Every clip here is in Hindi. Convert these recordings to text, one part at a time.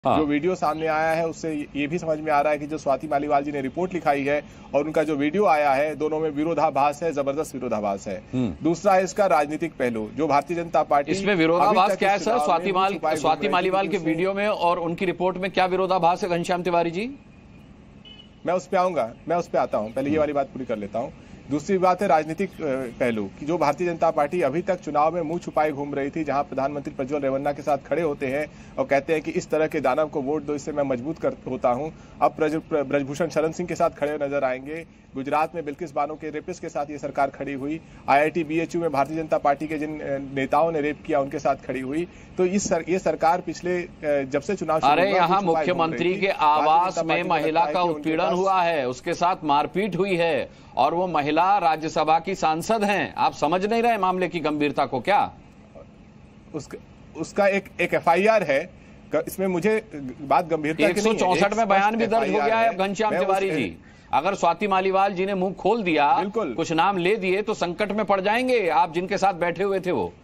जो वीडियो सामने आया है उससे ये भी समझ में आ रहा है कि जो स्वाति मालीवाल जी ने रिपोर्ट लिखाई है और उनका जो वीडियो आया है, दोनों में विरोधाभास है, जबरदस्त विरोधाभास है। दूसरा है इसका राजनीतिक पहलू, जो भारतीय जनता पार्टी इसमें विरोधाभास क्या है सर? स्वाति मालीवाल के वीडियो में और उनकी रिपोर्ट में क्या विरोधाभास है घनश्याम तिवारी जी? मैं उस पर आऊंगा, मैं उस पर आता हूं, पहले ये वाली बात पूरी कर लेता हूं। दूसरी बात है राजनीतिक पहलू कि जो भारतीय जनता पार्टी अभी तक चुनाव में मुंह छुपाए घूम रही थी, जहां प्रधानमंत्री प्रज्वल रेवन्ना के साथ खड़े होते हैं और कहते हैं कि इस तरह के दानव को वोट दो, इससे मैं मजबूत होता हूं। अब ब्रजभूषण शरण सिंह के साथ खड़े नजर आएंगे। गुजरात में बिल्किस बानो के रेपिस्ट के साथ ये सरकार खड़ी हुई। IIT BHU में भारतीय जनता पार्टी के जिन नेताओं ने रेप किया उनके साथ खड़ी हुई। तो ये सरकार पिछले जब से चुनाव अरे यहाँ मुख्यमंत्री के आवास में महिला का उत्पीड़न हुआ है, उसके साथ मारपीट हुई है और वो महिला राज्यसभा की सांसद हैं। आप समझ नहीं रहे मामले की गंभीरता को क्या? उसका एक FIR है, इसमें मुझे बात गंभीरता 164 में बयान भी दर्ज हो गया है घनश्याम तिवारी जी। अगर स्वाति मालीवाल जी ने मुंह खोल दिया, कुछ नाम ले दिए तो संकट में पड़ जाएंगे आप जिनके साथ बैठे हुए थे वो।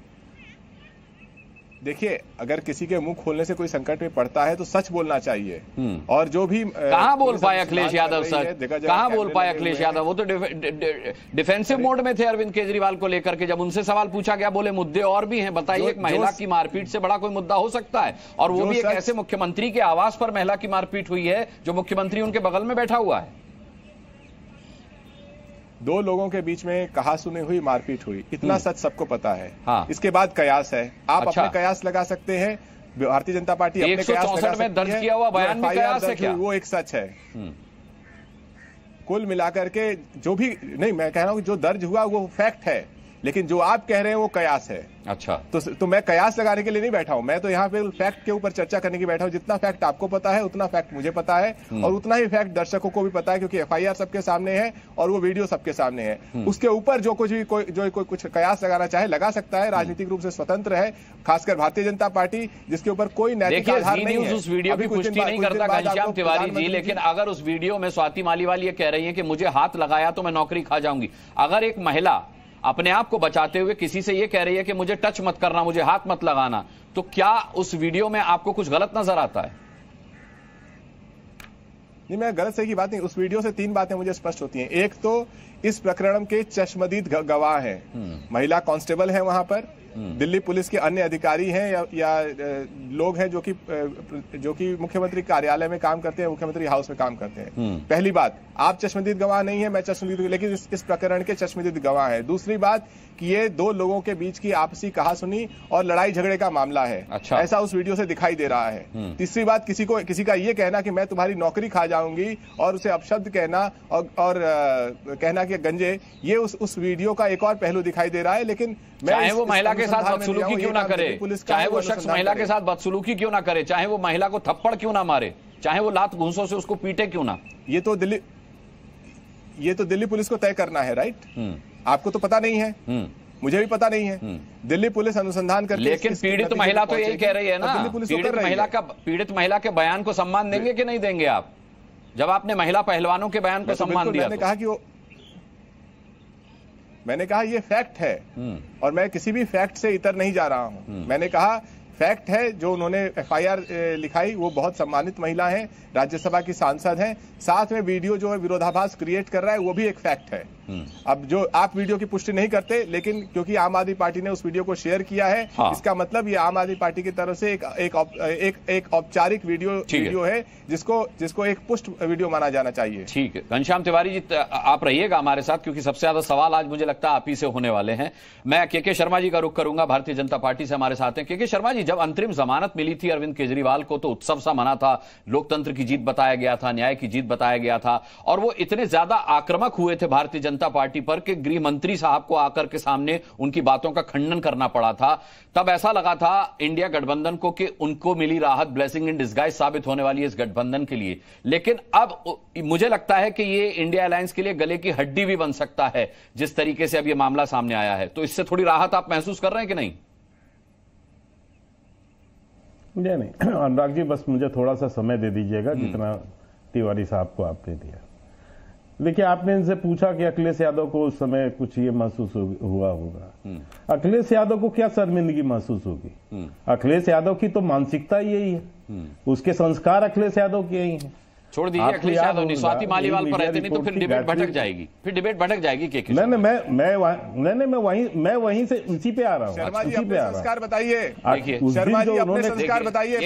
देखिए, अगर किसी के मुंह खोलने से कोई संकट में पड़ता है तो सच बोलना चाहिए। और जो भी कहां बोल पाए अखिलेश यादव सच? कहां बोल पाए अखिलेश यादव? वो तो डिफेंसिव मोड में थे अरविंद केजरीवाल को लेकर के। जब उनसे सवाल पूछा गया बोले मुद्दे और भी हैं, बताइए एक महिला की मारपीट से बड़ा कोई मुद्दा हो सकता है? और वो भी एक ऐसे मुख्यमंत्री के आवास पर महिला की मारपीट हुई है जो मुख्यमंत्री उनके बगल में बैठा हुआ है। दो लोगों के बीच में कहा सुनी हुई मारपीट हुई, इतना सच सबको पता है। हाँ। इसके बाद कयास है, आप अपने कयास लगा सकते हैं। भारतीय जनता पार्टी अपने कयास लगा सकती है। में दर्ज किया हुआ बयान में कयास है क्या? वो एक सच है। कुल मिलाकर के जो भी नहीं, मैं कह रहा हूं जो दर्ज हुआ वो फैक्ट है, लेकिन जो आप कह रहे हैं वो कयास है। अच्छा, तो मैं कयास लगाने के लिए नहीं बैठा हूं, मैं तो यहाँ पे फैक्ट के ऊपर चर्चा करने की बैठा हूं। जितना फैक्ट आपको पता है उतना फैक्ट मुझे पता है और उतना ही फैक्ट दर्शकों को भी पता है, क्योंकि FIR सबके सामने है और वो वीडियो सबके सामने है। उसके ऊपर जो कुछ भी कोई कुछ कयास लगाना चाहे लगा सकता है, राजनीतिक रूप से स्वतंत्र है, खासकर भारतीय जनता पार्टी जिसके ऊपर कोई नैतिक आधार नहीं है। उस वीडियो की पुष्टि नहीं करता घनश्याम तिवारी जी, लेकिन अगर उस वीडियो में स्वाति मालीवाल ये कह रही है कि मुझे हाथ लगाया तो मैं नौकरी खा जाऊंगी, अगर एक महिला अपने आप को बचाते हुए किसी से ये कह रही है कि मुझे टच मत करना, मुझे हाथ मत लगाना, तो क्या उस वीडियो में आपको कुछ गलत नजर आता है? नहीं, मैं गलत सही की बात नहीं, उस वीडियो से 3 बातें मुझे स्पष्ट होती हैं। एक तो इस प्रकरण के चश्मदीद गवाह हैं, महिला कांस्टेबल हैं वहां पर, दिल्ली पुलिस के अन्य अधिकारी हैं या लोग हैं जो कि मुख्यमंत्री कार्यालय में काम करते हैं, मुख्यमंत्री हाउस में काम करते हैं। पहली बात, आप चश्मदीद गवाह नहीं है, मैं चश्मदीद, लेकिन इस प्रकरण के चश्मदीद गवाह है। दूसरी बात कि ये 2 लोगों के बीच की आपसी कहासुनी और लड़ाई झगड़े का मामला है। अच्छा। ऐसा उस वीडियो से दिखाई दे रहा है। तीसरी बात, किसी का ये कहना कि मैं तुम्हारी नौकरी खा जाऊंगी और उसे अपशब्द कहना और कहना कि गंजे, ये उस वीडियो का एक और पहलू दिखाई दे रहा है। लेकिन चाहे वो महिला के साथ बदसलूकी क्यों ना करे, चाहे वो शख्स महिला के साथ बदसलूकी क्यों ना करे, चाहे वो महिला को थप्पड़ क्यों ना मारे, चाहे वो लात घूंसों से उसको पीटे क्यों ना, ये तो दिल्ली पुलिस को तय करना है, राइट? आपको तो पता नहीं है, मुझे भी पता नहीं है। दिल्ली पुलिस अनुसंधान करती है। लेकिन पीड़ित महिला तो यही कह रही है ना, पीड़ित महिला के बयान को सम्मान देंगे कि नहीं देंगे आप? जब आपने महिला पहलवानों के बयान को सम्मान दिया, मैंने कहा ये फैक्ट है और मैं किसी भी फैक्ट से इतर नहीं जा रहा हूं। मैंने कहा फैक्ट है, जो उन्होंने FIR लिखाई वो बहुत सम्मानित महिला है, राज्यसभा की सांसद हैं। साथ में वीडियो जो है विरोधाभास क्रिएट कर रहा है वो भी एक फैक्ट है। अब जो आप वीडियो की पुष्टि नहीं करते, लेकिन क्योंकि आम आदमी पार्टी ने उस वीडियो को शेयर किया है, हाँ। इसका मतलब ये आम आदमी पार्टी की तरफ से एक औपचारिक वीडियो है जिसको एक पुष्ट वीडियो माना जाना चाहिए। ठीक है, घनश्याम तिवारी जी आप रहिएगा हमारे साथ, क्योंकि सबसे ज्यादा सवाल आज मुझे लगता है आप ही से होने वाले हैं। मैं KK शर्मा जी का रुख करूंगा, भारतीय जनता पार्टी से हमारे साथ हैं। KK शर्मा जी, जब अंतरिम जमानत मिली थी अरविंद केजरीवाल को तो उत्सव सा मना था, लोकतंत्र की जीत बताया गया था, न्याय की जीत बताया गया था, और वो इतने ज्यादा आक्रामक हुए थे भारतीय जनता पार्टी पर कि गृह मंत्री साहब को आकर के सामने उनकी बातों का खंडन करना पड़ा था। तब ऐसा लगा था इंडिया गठबंधन को कि उनको मिली राहत ब्लेसिंग इन डिस्गाइज साबित होने वाली है इस गठबंधन के लिए। लेकिन अब मुझे लगता है कि ये इंडिया अलायंस के लिए गले की हड्डी भी बन सकता है, जिस तरीके से अब ये मामला सामने आया है। तो इससे थोड़ी राहत आप महसूस कर रहे हैं कि नहीं? मुझे नहीं अनुराग जी, बस मुझे थोड़ा सा समय दे दीजिएगा जितना तिवारी साहब को आपने दिया। देखिए, आपने इनसे पूछा कि अखिलेश यादव को उस समय कुछ ये महसूस हुआ होगा। अखिलेश यादव को क्या शर्मिंदगी महसूस होगी? अखिलेश यादव की तो मानसिकता यही है, उसके संस्कार अखिलेश यादव के यही हैं। छोड़ दीजिए अखिलेश यादव नहीं, स्वाति मालीवाल पर रहते नहीं तो फिर डिबेट भटक जाएगी, मैं वहीं से उसी पे आ रहा हूँ। शर्मा जी अपने संस्कार बताइए, शर्मा जी अपने संस्कार बताइए।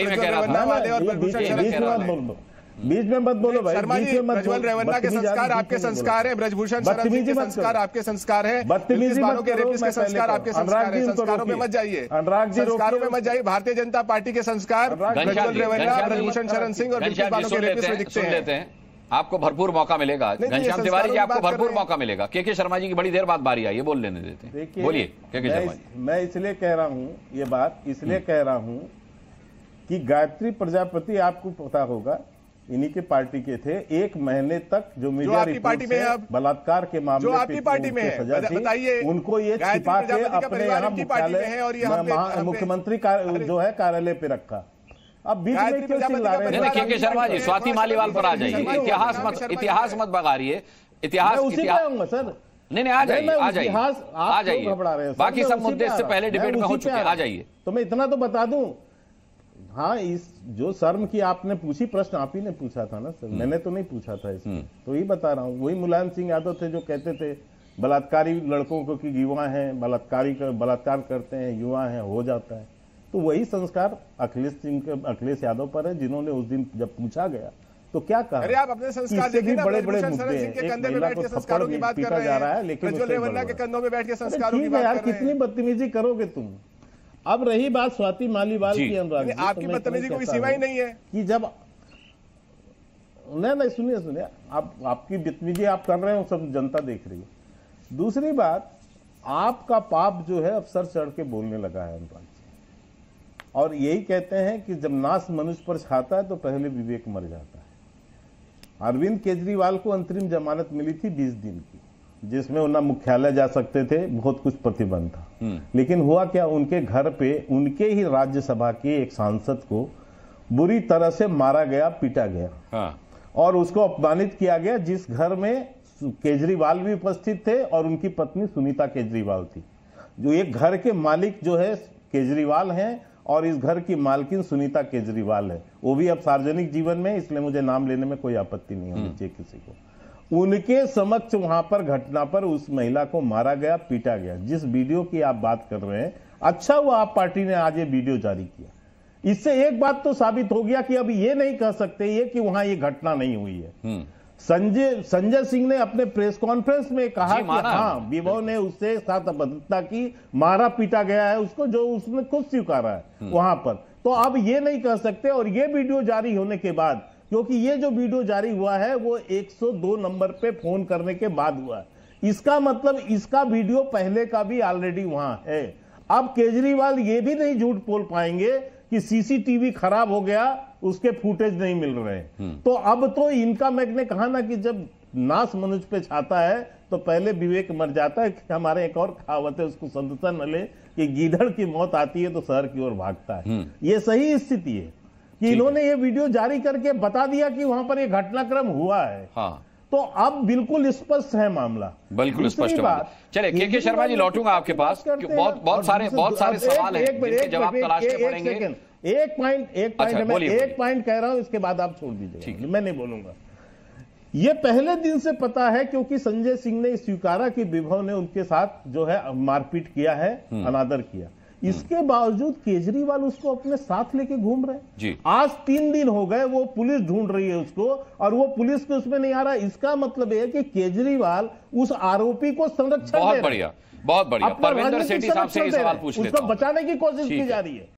बीच में मत बोलो भाई। शर्मा जी, प्रज्वल रेवन्ना के संस्कार आपके संस्कार है, ब्रजभूषण शरण सिंह के संस्कार आपके संस्कार है, बदतमीजी मत के रेपिस्ट के संस्कार आपके संस्कार है। संस्कारों में मत जाइए, संस्कारों में मत जाइए। भारतीय जनता पार्टी के संस्कार प्रज्वल रेवन्ना, ब्रजभूषण शरण सिंह और के रेपिस्ट में दिखते हैं। आपको भरपूर मौका मिलेगा घनश्याम तिवारी जी, आपको भरपूर मौका मिलेगा। के शर्मा जी की बड़ी देर बाद बारी आई है, बोल लेने देते हैं। बोलिए के शर्मा जी। मैं इसलिए कह रहा हूँ ये बात, इसलिए कह रहा हूँ कि गायत्री प्रजापति, आपको पता होगा, इन्हीं के पार्टी के थे। 1 महीने तक जो मीडिया रिपोर्ट से बलात्कार के मामले जो आपकी पार्टी में है, बताइए, उनको ये छिपा के अपने यहाँ मुख्यालय मुख्यमंत्री जो है कार्यालय पे रखा। अब बीच में क्यों चिल्ला रहे हैं? के शर्मा जी, स्वाति मालीवाल पर आ जाइए। इतिहास मत बगाड़िए। इतिहास सर, नहीं आ जाइए। बाकी सब मुद्दे इससे पहले डिबेट में हो चुके हैं, आ जाइए। तो मैं इतना तो बता दूं, हाँ, इस जो शर्म की आपने पूछी, प्रश्न आप ही ने पूछा था ना सर, मैंने तो नहीं पूछा था इसमें। तो ये बता रहा हूँ, वही मुलायम सिंह यादव थे जो कहते थे बलात्कारी लड़कों को कि युवा हैं, बलात्कार करते हैं, युवा हैं, हो जाता है। तो वही संस्कार अखिलेश यादव पर है, जिन्होंने उस दिन जब पूछा गया तो क्या कहा? अरे आप अपने संस्कार देखिए ना, बड़े-बड़े मुद्दे हैं। एक महिला को थप्पड़ भी पीटा जा रहा है, लेकिन प्रज्वल रेवन्ना के कंधों में बैठ के संस्कारों की बात कर रहे हैं। कितनी बदतमीजी करोगे तुम? अब रही बात स्वाति मालीवाल की, अनुराग जी, आपकी बदतमीजी कोई सीमा ही नहीं है कि जब नहीं सुनिए, आपकी बदतमीजी आप कर रहे हो, सब जनता देख रही है। दूसरी बात, आपका पाप जो है अब सर चढ़ के बोलने लगा है अनुराग जी, और यही कहते हैं कि जब नाश मनुष्य पर छाता है तो पहले विवेक मर जाता है। अरविंद केजरीवाल को अंतरिम जमानत मिली थी 20 दिन की, जिसमें वो ना मुख्यालय जा सकते थे, बहुत कुछ प्रतिबंध था। लेकिन हुआ क्या, उनके घर पे उनके ही राज्यसभा के एक सांसद को बुरी तरह से मारा गया, पीटा गया। हाँ। और उसको अपमानित किया गया, जिस घर में केजरीवाल भी उपस्थित थे और उनकी पत्नी सुनीता केजरीवाल थी। जो एक घर के मालिक जो है केजरीवाल हैं और इस घर की मालकिन सुनीता केजरीवाल है, वो भी अब सार्वजनिक जीवन में, इसलिए मुझे नाम लेने में कोई आपत्ति नहीं होनी चाहिए किसी को। उनके समक्ष वहां पर घटना पर उस महिला को मारा गया, पीटा गया। जिस वीडियो की आप बात कर रहे हैं, अच्छा हुआ आप पार्टी ने आज ये वीडियो जारी किया। इससे एक बात तो साबित हो गया कि अब ये नहीं कह सकते ये कि वहां ये घटना नहीं हुई है। संजय सिंह ने अपने प्रेस कॉन्फ्रेंस में कहा कि हाँ, विभव ने उससे साथ अभद्रता की, मारा पीटा गया है उसको, जो उसने खुद स्वीकारा है वहां पर। तो अब ये नहीं कह सकते। और ये वीडियो जारी होने के बाद, क्योंकि ये जो वीडियो जारी हुआ है वो 102 नंबर पे फोन करने के बाद हुआ है, इसका मतलब इसका वीडियो पहले का भी ऑलरेडी वहां है। अब केजरीवाल ये भी नहीं झूठ बोल पाएंगे कि सीसीटीवी खराब हो गया, उसके फुटेज नहीं मिल रहे। तो अब तो इनका, मैंने कहा ना कि जब नाश मनुष्य पे छाता है तो पहले विवेक मर जाता है। हमारे एक और कहावत है, उसको संतता न ले, कि गीदड़ की मौत आती है तो शहर की ओर भागता है। ये सही स्थिति है कि इन्होंने ये वीडियो जारी करके बता दिया कि वहां पर ये घटनाक्रम हुआ है। हाँ। तो अब बिल्कुल स्पष्ट है मामला, बिल्कुल स्पष्ट है। चलिए के शर्मा जी, लौटूंगा आपके पास, बहुत सारे सवाल हैं जिनके जवाब तलाशने पड़ेंगे। एक पॉइंट कह रहा हूं, इसके बाद आप छोड़ दीजिए, मैं नहीं बोलूंगा। ये पहले दिन से पता है, क्योंकि संजय सिंह ने स्वीकारा कि विभव ने उनके साथ जो है मारपीट किया है, अनादर किया। इसके बावजूद केजरीवाल उसको अपने साथ लेके घूम रहे हैं। आज 3 दिन हो गए, वो पुलिस ढूंढ रही है उसको, और वो पुलिस के उसमें नहीं आ रहा। इसका मतलब है कि केजरीवाल उस आरोपी को संरक्षण दे रहे हैं। बहुत बढ़िया। परविंदर सेठी साहब से ये सवाल पूछ लेता हूं। उसको बचाने की कोशिश की जा रही है।